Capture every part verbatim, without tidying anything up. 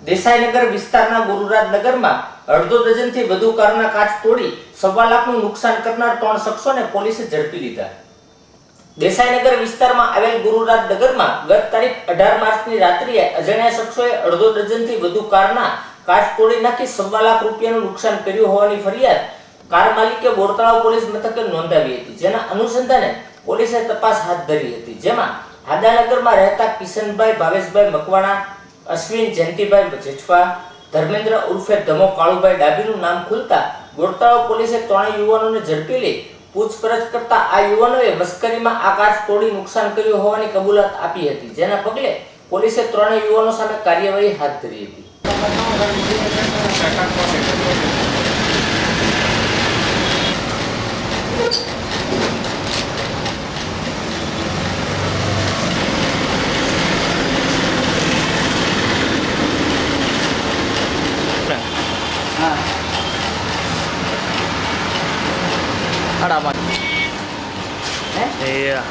દેસાઈનગર વિસ્તારના ગુરુરાજનગરમાં અડધો ડઝનથી વધુ કારના કાચ તોડી સવા લાખનું નુકસાન કરનાર ત્રણ શખ્સોને પોલીસે ઝડપી લીધા। દેસાઈનગર વિસ્તારમાં આવેલ ગુરુરાજનગરમાં ગત તારીખ અઢાર માર્ચની રાત્રિએ અજાણ્યા શખ્સોએ અડધો ડઝનથી વધુ કારના કાચ તોડી નાખી સવા લાખ રૂપિયાનું નુકસાન કર્યું હોવાની ફરિયાદ કાર માલિકે બોરતળાવ પોલીસ મથકે નોંધાવી હતી, જેના અનુસંધાને પોલીસે તપાસ હાથ ધરી હતી, જેમાં હાદાનગરમાં રહેતા કિશનભાઈ ભાવેશભાઈ મકવાણા, અશ્વિન જયંતિભાઈ જેઠવા, ધર્મેન્દ્ર ઉર્ફે ધમો કાળુભાઈ ડાબીનું નામ ખુલતા બોરતળાવ પોલીસે ત્રણેય યુવાનોને ઝડપી લઈ પૂછપરછ કરતા આ યુવાનોએ મસ્કરીમાં આ કાચ તોડી નુકસાન કર્યું હોવાની કબૂલાત આપી હતી, જેના પગલે પોલીસે ત્રણેય યુવાનો સામે કાર્યવાહી હાથ ધરી હતી। ada apa? Eh? Iya.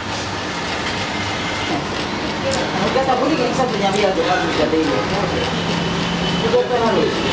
Kita boleh kita punya biar kita bisa dulu. Kita kan harus.